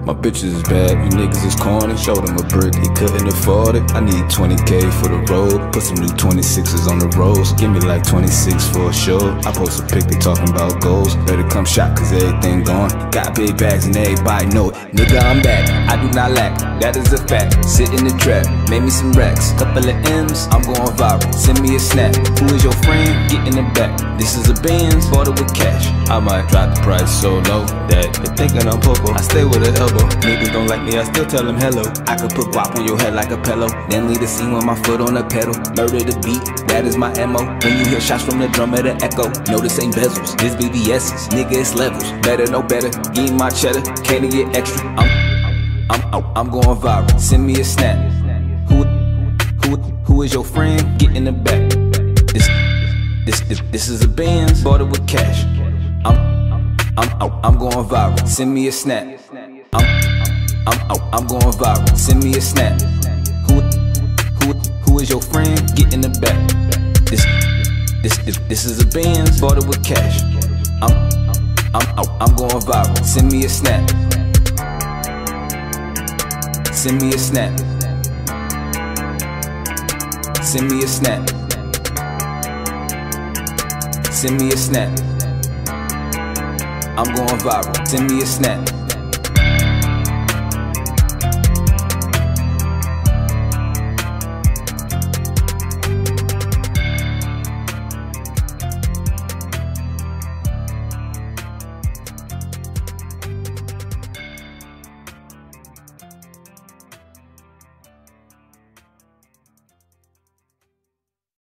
My bitches is bad, you niggas is corny. Showed him a brick, he couldn't afford it. I need 20K for the road. Put some new 26s on the roads. Give me like 26 for a show. I post a pic, they talking about goals. Better come shot, cause everything gone. Got big bags and everybody know it. Nigga, I'm back, I do not lack. That is a fact. Sit in the trap, made me some racks. Couple of M's, I'm going viral. Send me a snap. Who is your friend? Get in the back. This is a Benz, bought it with cash. I might drop the price so low that they thinking I'm popo. I stay with an elbow. Niggas don't like me, I still tell them hello. I could put guap on your head like a pillow. Then leave the scene with my foot on the pedal. Murder the beat, that is my MO. When you hear shots from the drum of the echo, no, this ain't bezels, this BBS's. Nigga, it's levels. Better, no better. Give me my cheddar, can't get extra. I'm going viral. Send me a snap. Who is your friend? Get in the back. This is a Benz, bought it with cash. I'm going viral. Send me a snap. I'm going viral. Send me a snap. Who is your friend? Get in the back. This is a Benz, bought it with cash. I'm going viral. Send me a snap. Send me a snap. Send me a snap. Send me a snap. I'm going viral. Send me a snap.